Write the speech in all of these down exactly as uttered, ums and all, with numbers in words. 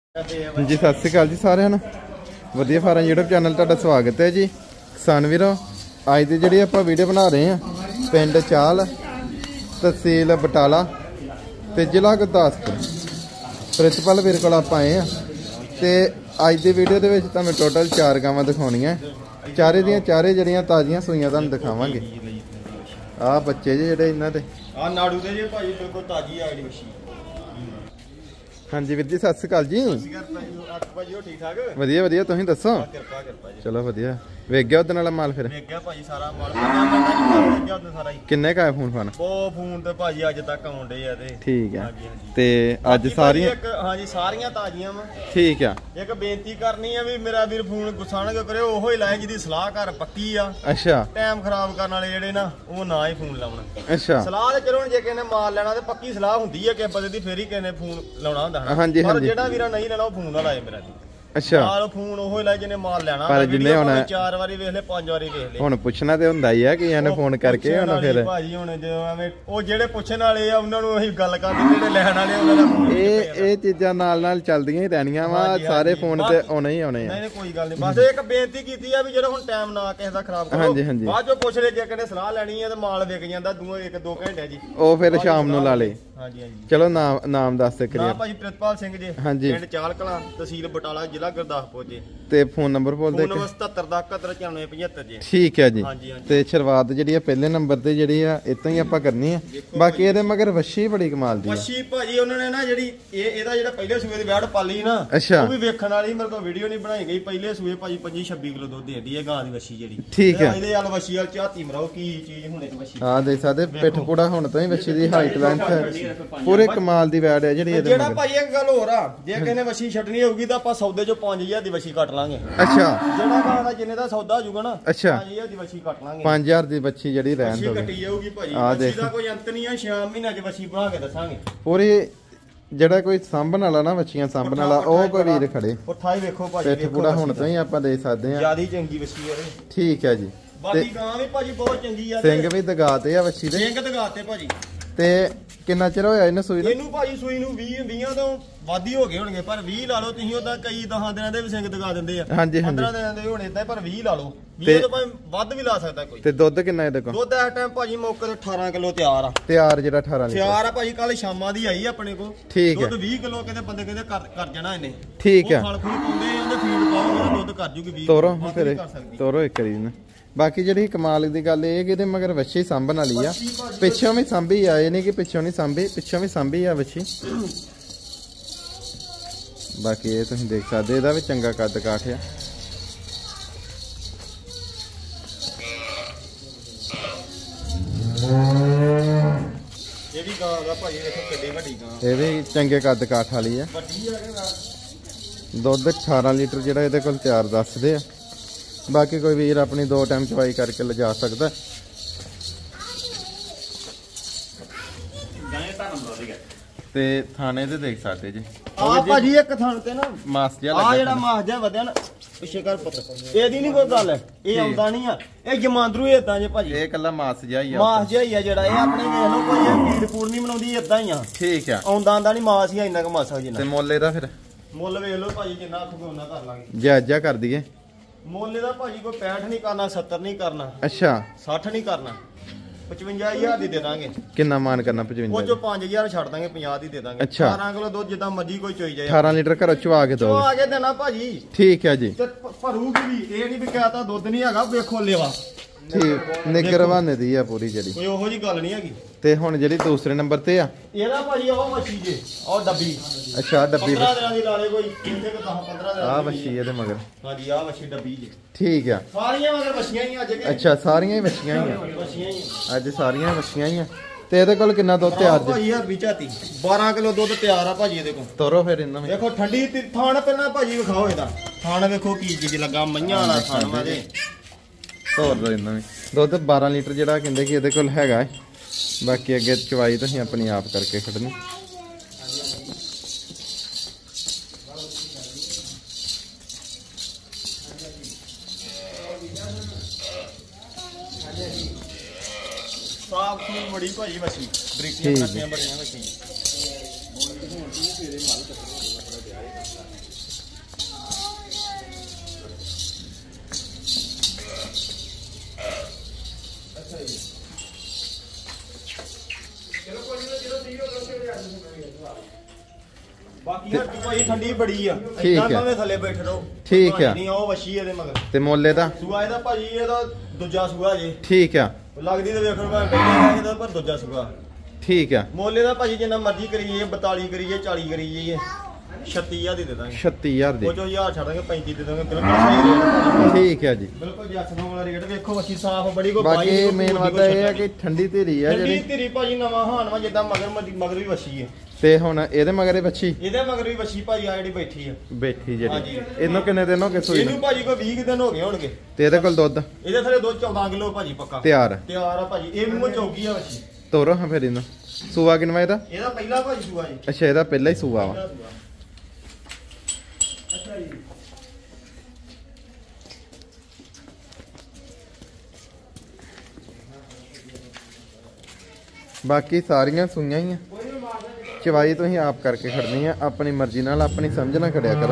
जी सत श्री अकाल जी सारे वधिया फार्म यूट्यूब चैनल तुहाडा स्वागत है जी। किसान वीरो अज की जी आप वीडियो बना रहे हैं पिंड चाल तहसील बटाला तो जिला गुरदासपुर प्रिंसिपल वीर को आप आए हैं। तो अज की वीडियो के तुहानूं टोटल चार गावां दिखाउणियां चारे दियां चारे जड़ियां ताजियां सूइयां तुहानूं दिखावांगे। आ बच्चे जी जिहड़े इन्हां दे आ नाड़ू दे जी भाई बिल्कुल ताजी आईडी मशीन। हाँ जी वीर जी सत श्री अकाल जी। ठीक ठाक वधिया वधिया तुसीं दसो। किरपा किरपा जी चलो वधिया वेख गया उदन वाला माल फिर वेख गया भाई सारा माल वेख गया उदन सारा ही। किन्ने का है फोन फान ਉਹ ਫੋਨ ਤੇ ਭਾਜੀ ਅੱਜ ਤੱਕ ਆਉਂਦੇ ਆ ਤੇ ठीक है ਹਾਂਜੀ ਹਾਂਜੀ ਤੇ ਅੱਜ ਸਾਰੀਆਂ ਇੱਕ ਹਾਂਜੀ ਸਾਰੀਆਂ ਤਾਜ਼ੀਆਂ ਵਾ। ठीक है ਇੱਕ ਬੇਨਤੀ ਕਰਨੀ ਆ ਵੀ ਮੇਰਾ ਵੀਰ ਫੋਨ ਗੁੱਸਾ ਨਾ ਕਰਿਓ ਉਹੋ ਹੀ ਲਾਏ ਜਿਹਦੀ ਸਲਾਹ ਕਰ ਪੱਕੀ ਆ। अच्छा ਟਾਈਮ ਖਰਾਬ ਕਰਨ ਵਾਲੇ ਜਿਹੜੇ ਨਾ ਉਹ ਨਾ ਹੀ ਫੋਨ ਲਾਉਣ। अच्छा ਸਲਾਹ ਤੇ ਚਲੋ ਜੇ ਕਿਸੇ ਨੇ ਮਾਲ ਲੈਣਾ ਤੇ ਪੱਕੀ ਸਲਾਹ ਹੁੰਦੀ ਹੈ ਕਿ ਬੰਦੇ ਦੀ ਫੇਰ ਹੀ ਕਿਸੇ ਨੇ ਫੋਨ ਲਾਉਣਾ ਹੁੰਦਾ ਹੈ। ਹਾਂਜੀ ਪਰ ਹਾਂਜੀ ਜਿਹੜਾ ਵੀਰਾ ਨਹੀਂ ਲੈਣਾ ਉਹ ਫੋਨ ਨਾ ਲਾਏ ਮੇਰਾ ਜੀ। अच्छा ਮਾਲ ਫੋਨ ਉਹੋ ਹੀ ਲਾਏ ਜਿਹਨੇ ਮਾਲ ਲੈਣਾ ਪਰ ਜਿੰਨੇ ਹੁਣ ਚਾਰ ਵਾਰੀ ਵੇਖ ਲੈ ਪੰਜ ਵਾਰੀ ਵੇਖ ਲੈ। ਹੁਣ ਪੁੱਛਣਾ ਤੇ ਹੁੰਦਾ ਹੀ ਆ ਕਿ ਇਹਨੇ ਫੋਨ ਕਰਕੇ ਹੁਣ ਫਿਰ ਭਾਜੀ ਹੁਣ ਜਦੋਂ ਐਵੇਂ ਉਹ ਜਿਹੜੇ ਪੁੱਛਣ ਵਾਲੇ ਆ ਉਹਨਾਂ ਨੂੰ ਅਸੀਂ ਗੱਲ ਕਰਦੇ ਜਿਹੜੇ ਲੈਣ ਵਾਲੇ ਉਹਨਾਂ ਦਾ ਫੋਨ ਇਹ ਇਹ ਚੀਜ਼ਾਂ ਨਾਲ ਨਾਲ ਚੱਲਦੀਆਂ ਹੀ ਰਹਿਣੀਆਂ ਵਾ ਸਾਰੇ ਫੋਨ ਤੇ ਆਉਣੇ ਹੀ ਆਉਣੇ ਆ। ਨਹੀਂ ਨਹੀਂ ਕੋਈ ਗੱਲ ਨਹੀਂ ਬਸ ਇੱਕ ਬੇਨਤੀ ਕੀਤੀ ਆ ਵੀ ਜਿਹੜਾ ਹੁਣ ਟਾਈਮ ਨਾ ਕਿਸੇ ਦਾ ਖਰਾਬ ਕਰੋ। ਹਾਂਜੀ ਹਾਂਜੀ ਬਾਅਦ ਚੋਂ ਪੁੱਛ ਲੈ ਜੇ ਕਿਨੇ ਸਲਾਹ ਲੈਣੀ ਹੈ ਤੇ ਮਾਲ ਵਿਕ ਜਾਂਦਾ ਦੂਆ ਇੱਕ ਦੋ ਘੰਟੇ ਜੀ ਉਹ ਫਿਰ ਸ਼ਾਮ ਨੂੰ ਲਾ ਲੇ। ਹਾਂਜੀ ਹਾਂਜੀ ਚਲੋ ਨਾਮ ਨਾਮ ਦੱਸ ਦੇ ਕਰੀਏ। ਨਾਮ ਭਾਜੀ ਪ੍ਰਿਤਪਾਲ ਸਿੰਘ ਜੀ ਹਾਂਜੀ ਪਿੰਡ ਚਾਲ ਕਲਾਂ ਤਹਿਸੀਲ ਬਟਾਲਾ ਜ਼ਿਲ੍ਹਾ ਗੁਰਦਾਸਪੁਰ ਜੀ। ਤੇ ਫੋਨ ਨੰਬਰ ਬੋਲ ਦੇ। ਫੋਨ ਨੰਬਰ ਸਤੱਤਰ ਦਾ ਇਕਹੱਤਰ ਚੌਰਾਨਵੇਂ ਪਝੱਤਰ ਜੀ। ਠੀਕ ਹੈ ਜੀ। ਹਾਂਜੀ ਹਾਂਜੀ ਤੇ ਸ਼ੁਰੂਆਤ ਜਿਹੜੀ ਆ ਪਹਿਲੇ ਨੰਬਰ ਤੇ ਜਿਹੜੀ ਆ ਇਤੋਂ ਹੀ ਆਪਾਂ ਕਰਨੀ ਆ। ਬਾਕੀ ਇਹਦੇ ਮਗਰ ਵੱਛੀ ਬੜੀ ਕਮਾਲ ਦੀ ਆ। ਵੱਛੀ ਭਾਜੀ ਉਹਨਾਂ ਨੇ ਨਾ ਜਿਹੜੀ ਇਹ ਇਹਦਾ ਜਿਹੜਾ ਪਹਿਲੇ ਸੂਏ ਦੀ ਵੈੜ ਪਾਲੀ ਨਾ ਅੱਛਾ ਉਹ ਵੀ ਵੇਖਣ ਵਾਲੀ ਮੇਰੇ ਕੋਲ ਵੀਡੀਓ ਨਹੀਂ ਬਣਾਈ ਗਈ। ਪਹਿਲੇ ਸੂਏ ਭਾਜੀ ਪੱਚੀ ਛੱਬੀ ਕਿਲੋ ਦੁੱਧ ਦਿੰਦੀ ਹੈ ਗਾਂ ਦੀ ਵੱਛੀ ਜਿਹੜੀ। ਠੀਕ ਹੈ ਇਹਦੇ ਵਾਲ ਵੱਛੀ ਵਾਲ ਝਾਤੀ ਮਰਾਓ ਕੀ ਚੀਜ਼ ਹੁਣ ਇੱਕ ਵੱਛੀ। ਹਾਂ ਦੇਖ ਸਕਦੇ ਪਿੱਠ ਪੂੜਾ ਹੁਣ ਤੋਂ ਹੀ ਵੱਛੀ ਦੀ ਹਾਈਟ ਲੈਂਥ ਪੂਰੇ ਕਮਾਲ ਦੀ ਵੈੜ ਹੈ ਜਿਹੜੀ ਇਹਦੇ ਜਿਹੜਾ ਮਗਰ। ਭਾਜੀ ਇੱਕ ਗੱਲ ਹੋਰ ਆ ਜੇ ਕਿਸੇ ਨੇ ਵੱਛੀ ਛੱਡਣੀ ਹੋਊਗੀ ਤਾਂ ਆਪਾਂ ਸੌਦੇ ਚੋਂ ਪੰਜ ਹਜ਼ਾਰ ਦੀ ਵੱਛੀ ਕੱਟ ਲਾਂਗੇ। ਅੱਛਾ ਜਿਹੜਾ ਗਾਂ ਦਾ ਜਿੰਨੇ ਦਾ ਸੌਦਾ ਹੋ ਜਾਊਗਾ ਨਾ ਅੱਛਾ ਪੰਜ ਹਜ਼ਾਰ ਦੀ ਵੱਛੀ ਕੱਟ ਲਾਂਗੇ। ਪੰਜ ਹਜ਼ਾਰ ਦੀ ਵੱਛੀ ਜਿਹੜੀ ਰਹਿਣ ਵੱਛੀ ਦੋ ਕੱਟੀ ਜਾਊਗੀ ਭਾਜੀ। ਆ ਵੱਛੀ ਦੇਖ ਦਾ ਕੋਈ ਅੰਤ ਨਹੀਂ ਆ ਛੇ ਮਹੀਨਿਆਂ ਚ ਵੱਛੀ ਬਣਾ ਕੇ ਦੱਸਾਂਗੇ ਪੂਰੀ ਜਿਹੜਾ ਕੋਈ ਸਾਂਭਣ ਵਾਲਾ ਨਾ ਵੱਛੀਆਂ ਸਾਂਭਣ ਵਾਲਾ ਉਹ ਕੋਈ ਵੀਰ ਖੜੇ ਪੁੱਠਾ ਹੀ ਵੇਖੋ ਭਾਜੀ ਪਿੱਠ ਪੂੜਾ ਹੁਣ ਤੋਂ ਹੀ ਆਪਾਂ ਦੇ ਸਕਦੇ ਆ। ਜਿਆਦੀ ਚੰਗੀ ਵੱਛੀ ਆ ਇਹ। ਠੀਕ ਹੈ ਜੀ। ਬਾਕੀ ਗਾਂ ਵੀ ਭਾਜੀ ਬਹੁਤ ਚੰਗੀ ਆ। ਸਿੰਘ ਵੀ ਦਗਾਤੇ ਆ ਵੱਛੀ ਦੇ। ਸਿੰਘ ਦਗਾਤੇ ਭਾਜੀ। ਤੇ ਕਿੰਨਾ ਚਿਰ ਹੋਇਆ ਇਹਨੂੰ ਸੂਈ ਨੂੰ? ਇਹਨੂੰ ਭਾਜੀ ਸੂਈ ਨੂੰ ਵੀਹ ਵੀਹਾਂ ਤੋਂ ਵੱਧ ਹੀ ਹੋ ਗਏ ਹੋਣਗੇ ਪਰ ਵੀਹ ਲਾ ਲਓ ਤੁਸੀਂ ਉਹਦਾ ਕਈ ਦਸਾਂ ਦਿਨਾਂ ਦੇ ਵੀ ਸਿੰਘ ਦਗਾ ਦਿੰਦੇ ਆ। ਹਾਂਜੀ ਹਾਂਜੀ ਪੰਦਰਾਂ ਦਿਨਾਂ ਦੇ ਹੁਣ ਇਦਾਂ ਪਰ ਵੀਹ ਲਾ ਲਓ ਵੀਹ ਤੋਂ ਭਾਵੇਂ ਵੱਧ ਵੀ ਲਾ ਸਕਦਾ ਕੋਈ। ਤੇ ਦੁੱਧ ਕਿੰਨਾ ਇਹਦੇ ਕੋਲ? ਦੁੱਧ ਇਸ ਟਾਈਮ ਭਾਜੀ ਮੌਕੇ ਤੇ ਅਠਾਰਾਂ ਕਿਲੋ ਤਿਆਰ ਆ। ਤਿਆਰ ਜਿਹੜਾ ਅਠਾਰਾਂ ਲੀਟਰ ਤਿਆਰ ਆ ਭਾਜੀ ਕੱਲ ਸ਼ਾਮਾਂ ਦੀ ਆਈ ਆਪਣੇ ਕੋਲ। ਠੀਕ ਹੈ ਦੁੱਧ ਵੀਹ ਕਿਲੋ ਕਹਿੰਦੇ ਬੰਦੇ ਕਹਿੰਦੇ ਕਰ ਕਰ ਜਾਣਾ ਇਹਨੇ। ਠੀਕ ਹੈ। ਫਲ ਫੂਲ ਪਾਉਂਦੇ ਉਹਦੇ ਫੀਡ ਪਾਓ ਦੁੱਧ ਕਰ ਜੂਗੀ ਵੀਹ। ਤੋਰੋ ਫਿਰ ਤੋਰੋ ਇੱਕ ਵਾਰੀ ਨਾ। ਬਾਕੀ ਜਿਹੜੀ ਕਮਾਲ ਦੀ ਗੱਲ ਇਹ ਕਿ ਇਹਦੇ ਮਗਰ ਵੱਛੀ ਸਾਂਭਣ ਵਾਲੀ ਆ। ਪਿੱਛੋਂ ਵੀ ਸਾਂਭੀ ਆ ਇਹ ਨਹੀਂ ਕਿ ਪਿੱਛੋਂ ਨਹੀਂ ਸਾਂਭੀ ਪਿੱਛੋਂ ਵੀ ਸਾਂਭੀ ਆ ਵੱਛੀ। ਬਾਕੀ ਇਹ ਤੁਸੀਂ ਦੇਖ ਸਕਦੇ ਇਹਦਾ ਵੀ ਚੰਗਾ ਕੱਦ ਕਾਠ ਆ। ਇਹ ਵੀ ਗਾਂ ਦਾ ਭਾਜੀ ਦੇਖੋ ਕਿੱਡੀ ਵੱਡੀ ਗਾਂ। ਇਹ ਵੀ ਚੰਗੇ ਕੱਦ ਕਾਠ ਵਾਲੀ ਆ। ਵੱਡੀ ਆ ਕਿ ਦੁੱਧ ਅਠਾਰਾਂ ਲੀਟਰ ਜਿਹੜਾ ਇਹਦੇ ਕੋਲ ਤਿਆਰ ਦੱਸਦੇ ਆ। ਬਾਕੀ ਕੋਈ ਵੀਰ ਆਪਣੀ ਦੋ ਟਾਈਮ ਚਵਾਈ ਕਰਕੇ ਲਿਜਾ ਸਕਦਾ। ਤੇ ਥਾਣੇ ਤੇ ਦੇਖ ਸਕਦੇ ਜੀ ਆ ਭਾਜੀ ਇੱਕ ਥਣ ਤੇ ਨਾ ਮਾਸ ਜਿਹਾ ਆ ਲੱਗਾ। ਜਿਹੜਾ ਮਾਸ ਜਿਹਾ ਵਧਿਆ ਨਾ ਪਿੱਛੇ ਕਰ ਪੁੱਤ ਇਹਦੀ ਨਹੀਂ ਕੋਈ ਗੱਲ ਇਹ ਆਉਂਦਾ ਨਹੀਂ ਆ ਇਹ ਜਮਾਂਦਰੂ ਇਦਾਂ ਜੇ ਭਾਜੀ। ਇਹ ਕੱਲਾ ਮਾਸ ਜਿਹਾ ਹੀ ਆ। ਮਾਸ ਜਿਹਾ ਹੀ ਆ ਜਿਹੜਾ ਇਹ ਆਪਣੇ ਵੇਖ ਲਓ ਕੋਈ ਇਹ ਫੀਡ ਫੂਡ ਨਹੀਂ ਬਣਾਉਂਦੀ ਇਦਾਂ ਹੀ ਆ। ਠੀਕ ਆ ਆਉਂਦਾ ਆਂਦਾ ਨਹੀਂ ਮਾਸ ਹੀ ਆ ਇੰਨਾ ਕੁ ਮਾਸਾ ਜਿੰਨਾ। ਤੇ ਮੁੱਲ ਇਹਦਾ ਫਿਰ ਮੁੱਲ ਵੇਖ ਲਓ ਭਾਜੀ ਜਿੰਨਾ ਆਖੋਗੇ ਉਹਨਾਂ ਕਰ ਲਾਂਗੇ। ਜਾਇਜ਼ਾ ਕਰ ਦਈਏ। ਮੁੱਲ ਇਹਦਾ ਭਾਜੀ ਕੋਈ ਪੈਂਹਠ ਨਹੀਂ ਕਰਨਾ ਸੱਤਰ ਨਹੀਂ ਕਰਨਾ ਅੱਛਾ ਸੱਠ ਨਹੀਂ ਕਰਨਾ ਪਚਵੰਜਾ ਹਜ਼ਾਰ ਦੀ ਦੇ ਦਾਂਗੇ। ਕਿੰਨਾ ਮਾਨ ਕਰਨਾ? ਉਹ ਪਚਵੰਜਾ ਚੋਂ ਪੰਜ ਹਜ਼ਾਰ ਛੱਡ ਦਾਂਗੇ ਪੰਜਾਹ ਦੀ ਦੇ ਦਾਂਗੇ। ਅੱਛਾ। ਅਠਾਰਾਂ ਕਿਲੋ ਦੁੱਧ ਜਿੱਦਾਂ ਮਰਜੀ ਕੋਈ ਚੋਈ ਜਾਏ। ਅਠਾਰਾਂ ਲੀਟਰ ਘਰੋਂ ਚਵਾ ਕੇ ਉਹ ਦੋ। ਆ ਕੇ ਦੇਣਾ ਭਾਜੀ। ਠੀਕ ਹੈ ਜੀ। ਤੇ ਭ- ਭਰੂਗੀ ਵੀ ਇਹ ਨਹੀਂ ਵੀ ਕਹਤਾ ਦੁੱਧ ਨਹੀਂ ਹੈਗਾ ਵੇਖੋ ਲੇਵਾ ਠੀਕ ਨਿੱਗਰ ਬਹਾਨੇ ਦੀ ਆ ਪੂਰੀ ਜਿਹੜੀ। ਕੋਈ ਉਹੋ ਜੀ ਗੱਲ ਨਹੀਂ ਹੈਗੀ। ਤੇ ਹੁਣ ਜਿਹੜੀ ਦੂਸਰੇ ਨੰਬਰ ਤੇ ਆ ਇਹਦਾ ਭਾਜੀ ਉਹ ਮੱਛੀ ਜੇ ਉਹ ਡੱਬੀ ਅੱਛਾ ਡੱਬੀ ਪੰਦਰਾਂ ਦਿਨਾਂ ਦੀ ਲਾ ਲੇ ਕੋਈ ਕਿੰਨੇ ਕੁ ਦਸ ਪੰਦਰਾਂ ਦਿਨਾਂ ਆ ਦੀ ਵੱਛੀ ਇਹਦੇ ਮਗਰ। ਹਾਂਜੀ ਆ ਮੱਛੀ ਡੱਬੀ ਜੇ ਠੀਕ ਆ। ਸਾਰੀਆਂ ਮਗਰ ਮੱਛੀਆਂ ਹੀ ਅੱਜ ਕੇ ਅੱਛਾ ਸਾਰੀਆਂ ਹੀ ਵੱਛੀਆਂ ਹੀ ਆ। ਮੱਛੀਆਂ ਹੀ ਅੱਜ ਸਾਰੀਆਂ ਵੱਛੀਆਂ ਹੀ ਆ। ਤੇ ਇਹਦੇ ਕੋਲ ਕਿੰਨਾ ਦੁੱਧ ਤਿਆਰ ਜੀ? ਭਾਜੀ ਅਰਬੀ ਝਾਤੀ ਬਾਰਾਂ ਕਿਲੋ ਦੁੱਧ ਤਿਆਰ ਆ ਭਾਜੀ ਇਹਦੇ ਕੋਲ। ਤੋਰੋ ਫਿਰ ਇਹਨਾਂ ਵਿੱਚ। ਦੇਖੋ ਠੰਡੀ ਤੇ ਥਾਣ ਪਹਿਲਾਂ ਭਾਜੀ ਵਿਖਾਓ ਇਹਦਾ ਥਾਣ ਵੇਖੋ ਕੀ ਚੀਜ਼ ਲੱਗਾ ਮਈਆਂ ਵਾਲਾ ਥਾਣ ਮਾਦੇ। ਤੋਰ ਦੋ ਇਹਨਾਂ ਵਿੱਚ। ਦੁੱਧ ਬਾਰਾਂ ਲੀਟਰ ਜਿਹੜਾ ਕਹਿੰਦੇ ਕਿ ਇਹਦੇ ਕੋਲ ਹੈਗਾ। ਬਾਕੀ ਅੱਗੇ ਚਵਾਈ ਤੁਸੀਂ ਆਪਣੀ ਆਪ ਕਰਕੇ ਖੜਨੀ। ਸਾਫ ਸੁਥਰੀ ਬੜੀ ਭਾਜੀ ਮੱਛੀ ਬਰੀਕੀਆਂ ਕੱਟੀਆਂ ਬੜੀਆਂ ਮੱਛੀ। ਭਾਈ ਠੰਡੀ ਬੜੀ ਆ ਠੀਕ ਇਦਾਂ ਹੈ। ਭਾਵੇਂ ਥੱਲੇ ਬੈਠ ਰਹੋ ਠੀਕ ਆ। ਨਹੀਂ ਉਹ ਵਸ਼ੀ ਇਹਦੇ ਮਗਰ ਤੇ ਮੁੱਲ ਇਹਦਾ ਸੂਆ ਇਹਦਾ ਭਾਜੀ ਇਹਦਾ ਦੂਜਾ ਸੂਆ ਜੇ ਠੀਕ ਆ ਲੱਗਦੀ ਤੇ ਵੇਖਣ ਮੈਂ ਪਹਿਲੇ ਇਹਦਾ ਪਰ ਦੂਜਾ ਸੂਆ ਠੀਕ ਆ ਮੁੱਲ ਇਹਦਾ ਭਾਜੀ ਜਿੰਨਾ ਮਰਜ਼ੀ ਕਰੀਏ ਬਤਾਲੀ ਕਰੀਏ ਚਾਲੀ ਕਰੀਏ ਛੱਤੀ ਹਜ਼ਾਰ ਦੀ ਦੇ ਦਾਂਗੇ ਛੱਤੀ ਹਜ਼ਾਰ ਦੀ ਉਹ ਚੋਂ ਹਜ਼ਾਰ ਛੱਡ ਦਾਂਗੇ ਪੈਂਤੀ ਦੇ ਦਾਂਗੇ ਬਿਲਕੁਲ ਸਹੀ ਰੇਟ ਠੀਕ ਆ ਜੀ ਬਿਲਕੁਲ ਜੱਸਨੋਂ ਵਾਲਾ ਰੇਟ ਵੇਖੋ ਵਸ਼ੀ ਸਾਫ ਬੜੀ ਕੋ ਬਾਕੀ ਮੇਨ ਵਾਦਾ ਇਹ ਆ ਕਿ ਠੰਡੀ ਧੀਰੀ ਆ ਜਿਹੜੀ ਜਿਹੜੀ ਤੇਰੀ ਭਾਜੀ ਨਵਾਂ ਹਾਨਵਾ ਜਿੱਦਾਂ ਮਗਰ ਮਦੀ- ਮਗਰ ਵੀ ਵਸ਼ੀ ਹੈ ਤੇ ਹੁਣ ਇਹਦੇ ਮਗਰੇ ਬੱਚੀ ਇਹਦੇ ਮਗਰ ਵੀ ਵਸ਼ੀ ਭਾਜੀ ਆ ਜਿਹੜੀ ਬੈਠੀ ਆ ਬੈਠੀ ਜਿਹੜੀ ਹਾਂਜੀ। ਇਹਨੂੰ ਕਿੰਨੇ ਦਿਨ ਹੋ ਗਏ ਸੂਈ ਨੂੰ ਇਹਨੂੰ ਭਾਜੀ ਕੋਈ ਵੀਹ ਕੁ ਦਿਨ ਹੋ ਗਏ ਹੋਣਗੇ ਤੇ ਇਹਦੇ ਕੋਲ ਦੁੱਧ ਇਹਦੇ ਥਲੇ ਦੋ ਚੌਦਾਂ ਕਿਲੋ ਭਾਜੀ ਪੱਕਾ ਤਿਆਰ ਤਿਆਰ ਆ ਭਾਜੀ ਇਹ ਮੂੰਹ ਚੌਕੀ ਆ ਵਸ਼ੀ ਤੋਰੋ ਹਾਂ ਫਿਰ ਇਹਨੂੰ ਸੂਆ ਕਿਨਵਾ ਇਹਦਾ ਇਹਦਾ ਪਹਿਲਾ ਭਾਜੀ ਸੂਆ ਜੀ ਅੱਛਾ ਇਹਦਾ ਪਹਿਲਾ ਹੀ ਸੂਆ ਵਾ ਪਹਿਲਾ ਸੂਆ। ਅੱਛਾ ਜੀ ਬਾਕੀ ਸਾਰੀਆਂ ਸੂਈਆਂ ਹੀ ਆ ਚਵਾਈ ਤੁਸੀਂ ਆਪ ਕਰਕੇ ਖੜਨੀ ਆ ਆਪਣੀ ਮਰਜ਼ੀ ਨਾਲ ਆਪਣੀ ਸਮਝ ਨਾਲ ਖੜਿਆ ਕਰੋ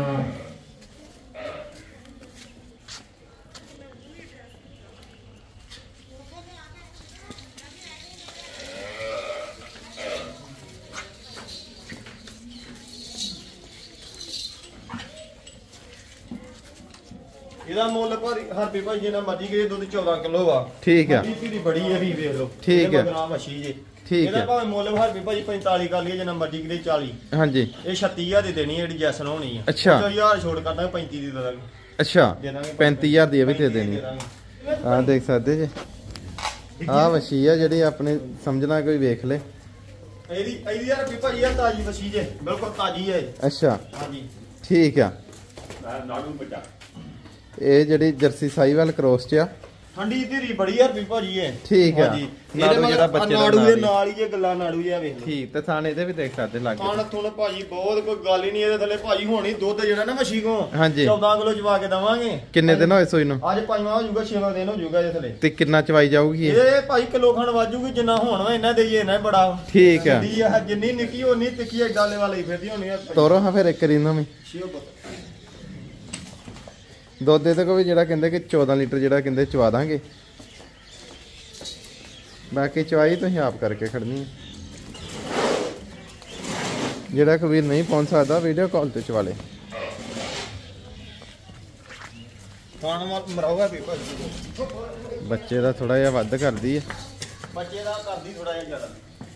ਇਹਦਾ ਮੁੱਲ ਭਾਰੀ ਹਰਪੀ ਭਾਈ ਜਿੰਨਾ ਮਰਜੀ ਕਰੇ ਦੁੱਧ ਚੌਦਾਂ ਕਿਲੋ ਆ ਠੀਕ ਆ ਪੀੜੀ ਬੜੀ ਹੈ ਵੀ ਵੇਖ ਲਓ ਠੀਕ ਹੈ। ਗ੍ਰਾਮ ਮੱਛੀ ਜੇ ਠੀਕ ਇਹਦਾ ਹੈ। ਭਾਵੇਂ ਮੁੱਲ ਹਰਪੀ ਭਾਜੀ ਪੈਂਤਾਲੀ ਕਰ ਲਈਏ ਜਿੰਨਾ ਮਰਜੀ ਕਰੇ ਚਾਲੀ ਹਾਂਜੀ ਇਹ ਛੱਤੀ ਹਜ਼ਾਰ ਦੀ ਦੇਣੀ ਹੈ ਜਿਹੜੀ ਜੈਸਨ ਹੋਣੀ ਆ ਅੱਛਾ। ਉਹ ਚੋਂ ਹਜ਼ਾਰ ਛੋੜ ਕਰਦਾ ਪੈਂਤੀ ਦੀ ਦੇ ਦਾਂਗੇ ਅੱਛਾ ਦੇ ਦਾਂਗੇ ਪੈਂਤੀ ਹਜ਼ਾਰ ਦੀ ਇਹ ਵੀ ਦੇ ਪੈਂਤੀ ਦੇਣੀ ਦਾਂਗੇ। ਆ ਦੇਖ ਸਕਦੇ ਜੇ ਆ ਵਸ਼ੀ ਆ ਜਿਹੜੀ ਆਪਣੇ ਸਮਝਣਾ ਕੋਈ ਵੇਖ ਲੇ ਇਹਦੀ ਇਹਦੀ ਯਾਰ ਵੀ ਭਾਜੀ ਆ ਤਾਜੀ ਮੱਛੀ ਜੇ ਬਿਲਕੁਲ ਤਾਜੀ ਹੈ ਇਹ। ਅੱਛਾ ਹਾਂਜੀ ਠੀਕ ਆ ਨਾੜੂ ਬੱਚਾ ਇਹ ਜਿਹੜੀ ਜਰਸੀ ਸਾਈਵਾਲ ਕ੍ਰੋਸ ਚ ਆ ਠੰਡੀ ਧੀਰੀ ਬੜੀ ਯਾਰ ਵੀ ਭਾਜੀ ਹੈ ਠੀਕ ਆ। ਹਾਂਜੀ ਨਾੜੂ ਇਹਦੇ ਜਿਹੜਾ ਮਗਰ ਬੱਚੇ ਦਾ ਨਾੜੂ ਨਾਲ ਦੇ ਹੀ। ਨਾਲ ਹੀ ਜੇ ਗੱਲਾਂ ਨਾੜੂ ਜਿਹਾ ਵੇਖ ਲਓ ਠੀਕ ਤੇ ਥਾਣੇ ਇਹਦੇ ਵੀ ਦੇਖ ਸਕਦੇ ਲੱਗ ਖਾਣ ਥੁਣ ਭਾਜੀ ਬਹੁਤ ਕੋਈ ਗੱਲ ਹੀ ਨਹੀਂ ਇਹਦੇ ਥੱਲੇ ਭਾਜੀ ਹੋਣੀ ਦੁੱਧ ਜਿਹੜਾ ਨਾ ਮੱਛੀ ਕੋ ਹਾਂਜੀ। ਚੌਦਾਂ ਕਿਲੋ ਚਵਾ ਕੇ ਦਵਾਂਗੇ ਕਿੰਨੇ ਦਿਨ ਹੋਏ ਸੂਈ ਨੂੰ ਅੱਜ ਪੰਜਵਾਂ ਹੋ ਜਾਊਗਾ ਛੇਵਾਂ ਦਿਨ ਹੋ ਜਾਊਗਾ ਇਹਦੇ ਥੱਲੇ ਤੇ ਕਿੰਨਾ ਚਵਾਈ ਜਾਊਗੀ ਇਹ ਇਹ ਭਾਈ ਕਿਲੋ ਖਣ ਵਾਜੂਗੀ ਜਿੰਨਾ ਹੋਣ ਵਾ ਇਹਨਾਂ ਦੇਈਏ ਨਾ ਬੜਾ ਠੀਕ ਆ। ਜਿੰਨੀ ਆ ਜਿੰਨੀ ਨਿੱਕੀ ਹੋਣੀ ਤਿੱਖੀ ਐਡਾ ਲੈ ਵਾਲੀ ਫਿਰਦੀ ਹੋਣੀ ਆ ਤੋਰੋ ਹਾਂ ਫਿਰ ਇੱਕ ਰੀ ਨੂੰ ਵੀ ਛਿਓ ਪੁੱਤ। ਦੁੱਧ ਇਹਦੇ ਕੋਲ ਵੀ ਜਿਹੜਾ ਕਹਿੰਦੇ ਕਿ ਚੌਦਾਂ ਲੀਟਰ ਜਿਹੜਾ ਕਹਿੰਦੇ ਚਵਾ ਦਾਂਗੇ ਬਾਕੀ ਚਵਾਈ ਤੁਸੀਂ ਆਪ ਕਰਕੇ ਖੜਨੀ ਹੈ ਜਿਹੜਾ ਕੋਈ ਵੀਰ ਨਹੀਂ ਪਹੁੰਚ ਸਕਦਾ ਵੀਡੀਓ ਕਾਲ ਤੇ ਚਵਾ ਲੇ ਖਾਣ ਵਾਲ ਮਰਾਉਗਾ ਵੀ ਭਾਜੀ ਬੱਚੇ ਦਾ ਥੋੜਾ ਜਿਹਾ ਵੱਧ ਕਰਦੀ ਹੈ ਬੱਚੇ ਦਾ ਕਰਦੀ ਥੋੜਾ ਜਿਹਾ ਜ਼ਿਆਦਾ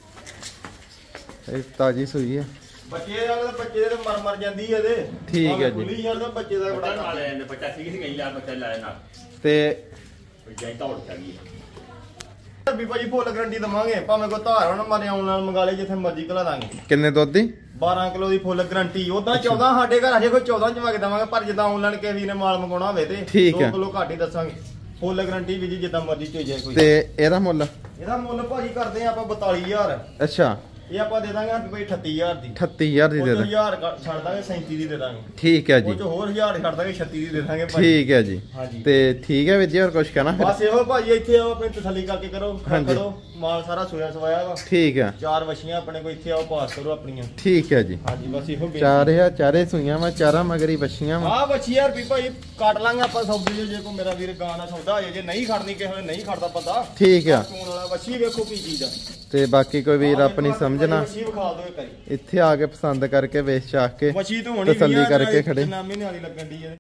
ਇਹ ਤਾਜੀ ਸੂਈ ਹੈ ਬੱਚੇ ਦਾ ਤਾਂ ਬੱਚੇ ਦੇ ਤਾਂ ਮਰ ਮਰ ਜਾਂਦੀ ਹੈ ਇਹਦੇ ਠੀਕ ਹੈ ਜੀ। ਖੁੱਲੀ ਜਾਂਦਾ ਬੱਚੇ ਦਾ ਬੜਾ ਨਾਲ ਲੈ ਜਾਂਦੇ ਬੱਚਾ ਸੀ ਗਈ ਯਾਰ ਬੱਚਾ ਲੈ ਨਾਲ ਤੇ ਜਾਈ ਦੌੜ ਚੱਲੀ ਵੀ ਭਾਜੀ ਫੁੱਲ ਗਰੰਟੀ ਦਵਾਂਗੇ ਭਾਵੇਂ ਕੋਈ ਧਾਰ ਹੁਣ ਮਾਰੇ ਆਨਲਾਈਨ ਮੰਗਾ ਲੈ ਜਿੱਥੇ ਮਰਜ਼ੀ ਕਲਾ ਦਾਂਗੇ ਕਿੰਨੇ ਦੁੱਧ ਦੀ ਬਾਰਾਂ ਕਿਲੋ ਦੀ ਫੁੱਲ ਗਰੰਟੀ ਉਦਾਂ ਚੌਦਾਂ ਸਾਡੇ ਘਰ ਅਜੇ ਕੋਈ ਚੌਦਾਂ ਚਵਾ ਕੇ ਦਵਾਂਗੇ ਪਰ ਜਿੱਦਾਂ ਆਨਲਾਈਨ ਕਿਸੇ ਵੀਰ ਨੇ ਮਾਲ ਮੰਗਾਉਣਾ ਹੋਵੇ ਤੇ ਠੀਕ ਹੈ। ਦੋ ਕਿਲੋ ਘੱਟ ਹੀ ਦੱਸਾਂਗੇ ਫੁੱਲ ਗਰੰਟੀ ਵੀ ਜੀ ਜਿੱਦਾਂ ਮਰਜ਼ੀ ਚੋ ਜਾਏ ਕੋਈ ਤੇ ਇਹਦਾ ਮੁੱਲ ਇਹਦਾ ਮੁੱਲ ਭਾਜੀ ਕਰਦੇ ਆ ਆਪਾਂ ਬਤਾਲੀ ਹਜ਼ਾਰ ਅੱਛਾ ਇਹ ਆਪਾਂ ਦੇ ਦਾਂਗੇ ਕੋਈ ਅਠੱਤੀ ਹਜ਼ਾਰ ਦੀ ਅਠੱਤੀ ਹਜ਼ਾਰ ਦੀ ਉਹ ਦੇ ਚੋਂ ਦੇ ਹਜ਼ਾਰ ਘੱਟ ਛੱਡ ਦਾਂਗੇ ਸੈਂਤੀ ਦੀ ਦੇ ਦਾਂਗੇ ਠੀਕ ਹੈ ਜੀ ਉਹ ਚ ਹੋਰ ਹਜ਼ਾਰ ਛੱਡ ਦਾਂਗੇ ਛੱਤੀ ਦੀ ਦੇ ਦਾਂਗੇ ਭਾਜੀ ਠੀਕ ਹੈ ਜੀ ਹਾਂਜੀ। ਤੇ ਠੀਕ ਹੈ ਵੀਰ ਜੀ ਹੋਰ ਕੁਝ ਕਹਿਣਾ ਫਿਰ ਬਸ ਇਹੋ ਭਾਜੀ ਇੱਥੇ ਆਓ ਆਪਣੀ ਤਸੱਲੀ ਕਰਕੇ ਕਰੋ ਹਾਂਜੀ। ਕਰੋ ਮਾਲ ਸਾਰਾ ਸੋਇਆ ਸਵਾਇਆ ਵਾ ਠੀਕ ਹੈ ਚਾਰ ਵਛੀਆਂ ਆਪਣੇ ਕੋਲ ਇੱਥੇ ਆਓ ਪਾਸ ਕਰੋ ਆਪਣੀਆਂ ਠੀਕ ਹੈ ਜੀ ਹਾਂਜੀ ਬਸ ਇਹੋ ਬੇਨਤੀ। ਚਾਰ ਆ ਚਾਰੇ ਸੂਈਆਂ ਵਾ ਚਾਰਾਂ ਮਗਰੀ ਬੱਛੀਆਂ ਵਾ ਆਹ ਵੱਛੀ ਯਾਰ ਵੀ ਭਾਈ ਕੱਟ ਲਾਂਗੇ ਆਪਾਂ ਸੌਦੇ ਜੇ ਜੇ ਕੋ ਮੇਰਾ ਵੀਰ ਗਾਂ ਦਾ ਸੌਦਾ ਹੋ ਜਾਏ ਜੇ ਨਹੀਂ ਖੜਨੀ ਕਿਸੇ ਵੇਲੇ ਨਹੀਂ ਖੜਦਾ ਬੰਦਾ ਠੀਕ ਆ ਚੋਣ ਵਾਲਾ ਵੱਛੀ ਵੇਖੋ ਕੀ ਚੀਜ਼ ਆ ਤੇ ਬਾਕੀ ਕੋਈ ਵੀਰ ਆਪਣੀ ਸਮਝਣਾ ਵੱਛੀ ਵਿਖਾ ਦਿਓ ਇੱਕ ਵਾਰੀ ਇੱਥੇ ਆ ਕੇ ਪਸੰਦ ਕਰਕੇ ਵੇਚ ਚਾਖ ਕੇ ਵੱਛੀ ਤੋਂ ਹੋਣੀ ਤਸੱਲੀ ਕਰਕੇ ਖੜੇ। ਨਾਮੇ ਵਾਲੀ ਲੱਗਣ ਦੀ